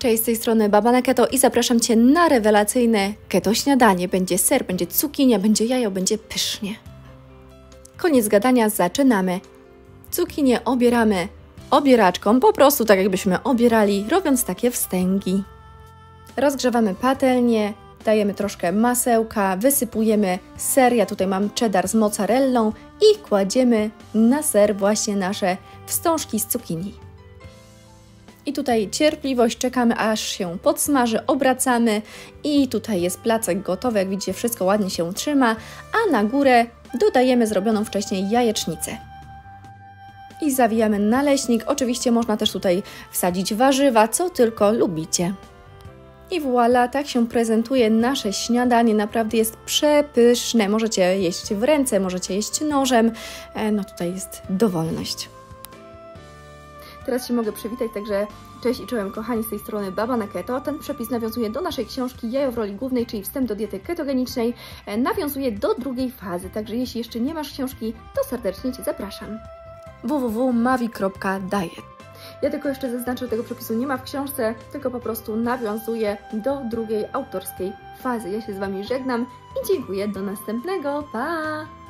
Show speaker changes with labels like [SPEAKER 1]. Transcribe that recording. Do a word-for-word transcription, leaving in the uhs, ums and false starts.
[SPEAKER 1] Cześć, z tej strony Baba na Keto i zapraszam Cię na rewelacyjne keto śniadanie. Będzie ser, będzie cukinia, będzie jajo, będzie pysznie. Koniec gadania, zaczynamy. Cukinię obieramy obieraczką, po prostu tak jakbyśmy obierali, robiąc takie wstęgi. Rozgrzewamy patelnię, dajemy troszkę masełka, wysypujemy ser, ja tutaj mam cheddar z mozzarellą i kładziemy na ser właśnie nasze wstążki z cukinii. I tutaj cierpliwość, czekamy aż się podsmaży, obracamy i tutaj jest placek gotowy, jak widzicie wszystko ładnie się trzyma, a na górę dodajemy zrobioną wcześniej jajecznicę. I zawijamy naleśnik, oczywiście można też tutaj wsadzić warzywa, co tylko lubicie. I voilà, tak się prezentuje nasze śniadanie, naprawdę jest przepyszne, możecie jeść w ręce, możecie jeść nożem, no tutaj jest dowolność. Teraz się mogę przywitać, także cześć i czołem kochani, z tej strony Baba na Keto. Ten przepis nawiązuje do naszej książki Jajo w roli głównej, czyli wstęp do diety ketogenicznej. Nawiązuje do drugiej fazy, także jeśli jeszcze nie masz książki, to serdecznie Cię zapraszam. w w w kropka mavi kropka diet. Ja tylko jeszcze zaznaczę, że tego przepisu nie ma w książce, tylko po prostu nawiązuje do drugiej autorskiej fazy. Ja się z Wami żegnam i dziękuję, do następnego, pa!